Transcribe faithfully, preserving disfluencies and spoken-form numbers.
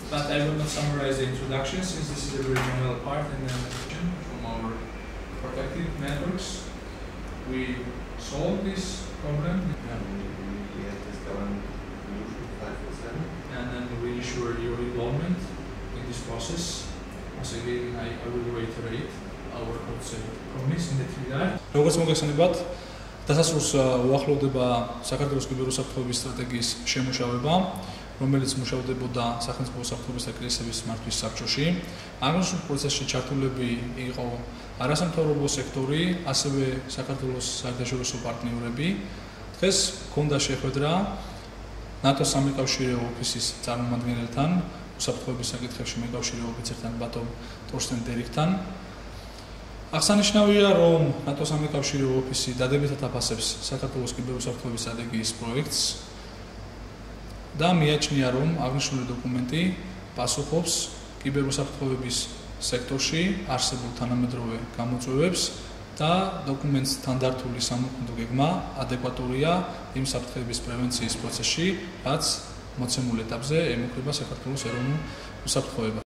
but I will not summarize the introduction since this is a very general part and then from our protective networks. We solve this problem Yeah, we, we had this government resolution five four seven. and then we ensure your involvement in this process. Once again, I, I will reiterate our promise in that regard. როგორც მოგესალმებათ, დასასრულს უახლოვდება საქართველოს კიბერუსაფრთხოების სტრატეგიის შემუშავება, რომელიც მუშავდებოდა სახელმწიფო უსაფრთხოების და კრიზისების მართვის საბჭოში. აღნიშნულ პროცესში ჩართულები იყო არასამთავრობო სექტორი, ასევე საქართველოს საერთაშორისო პარტნიორები. დღეს გქონდა შეხვედრა ნატოს სამეკავშირეო ოფისის წარმომადგენელთან, უსაფრთხოების საკითხებში მეკავშირე ოფიცერთან ბატონ ტორსტენ დერიქთან. აღსანიშნავია, რომ ნატოს სამეკავშირეო ოფისი დადებითად აფასებს საქართველოს კიბერუსაფრთხოების სტრატეგიის პროექტს და მიაჩნია, რომ აღნიშნული დოკუმენტი პასუხობს კიბერუსაფრთხოების სექტორში არსებულ თანამედროვე გამოწვევებს და დოკუმენტს თანდართული სამოქმედო გეგმა ადეკვატურია იმ საფრთხეების პრევენციის პროცესში, რაც მოცემულ ეტაპზე ემუქრება საქართველოს ეროვნულ უსაფრთხოებას.